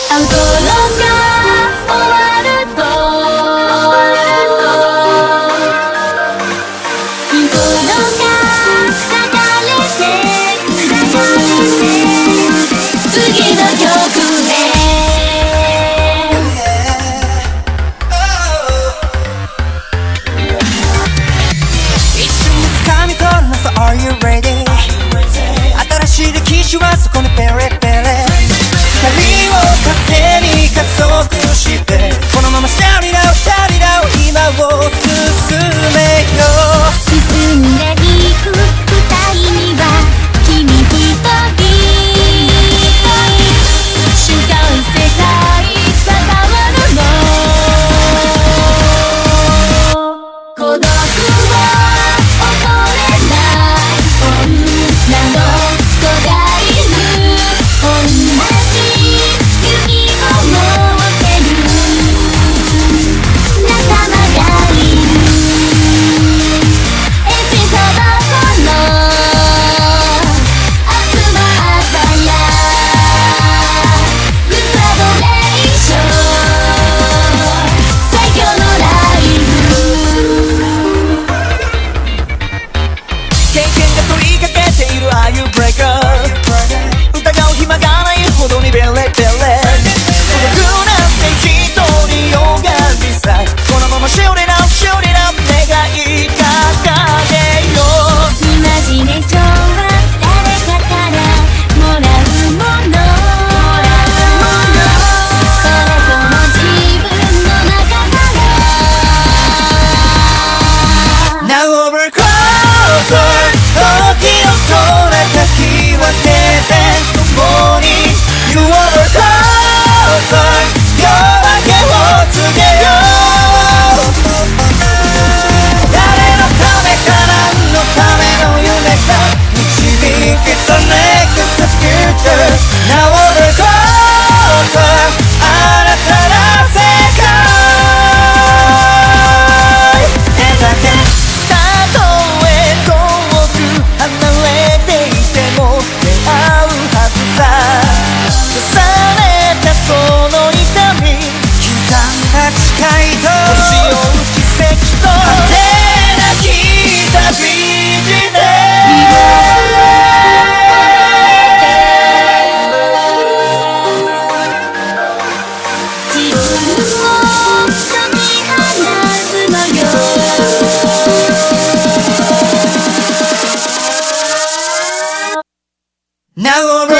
アウトロが終わるとイントロが流れて次の曲へ一瞬で掴み取るの So are you ready 新しい歴史はそこにペレペレ光を盾に加速してこのままシャリラウシャリラウ今を進めよう進んでいく二人には君一人瞬間世界は変わるの孤独を恐れない女の子がいる同じ夢を持ってる仲間がいるエピソード4の集まったやグラドレーション最強のライブ経験が問いかけているああいうブレイカー疑う暇がないほどにベレベレ孤独なんて一人よがりさこのままシュリラウシュリラウ願い掲げようイマジネーションは誰かからもらうものそれとも自分の中から Now over Quartzer 時をそれた日は手で共に You over Quartzer 夜明けを告げよう誰のためか何のための夢か導き The next future Now over Quartzer あなたの世界だけたとえ遠く離れていても出会うはずさ重ねたその痛み刻んだ誓いと星を打ち奇跡と果てなき旅路で自分を踏み離すのよ Now over